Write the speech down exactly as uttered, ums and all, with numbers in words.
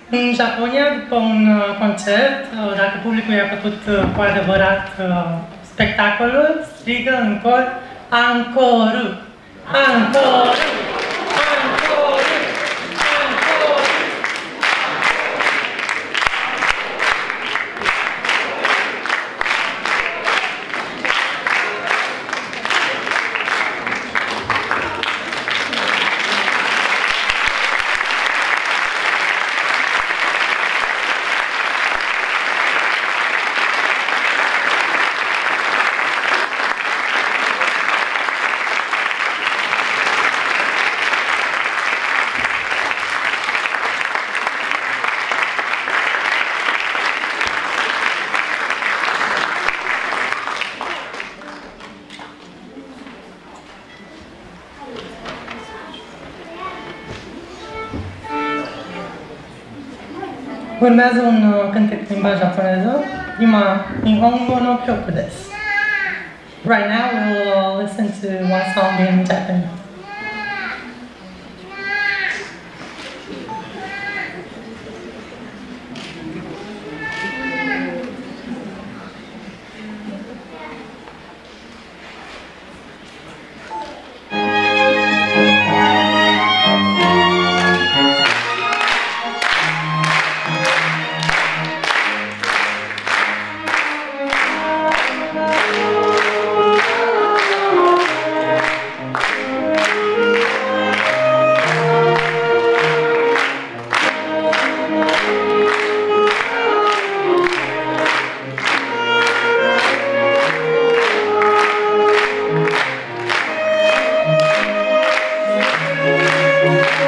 În Japonia, după un concert, dacă publicul i-a plăcut cu adevărat spectacolul, strigă în cor Ancoru! Ancoru! Ancoru! Ancoru! Urmează un cântec în limba japoneză, prima Nihongo no kyoku desu. Right now we will listen to one song in Japanese. Thank you.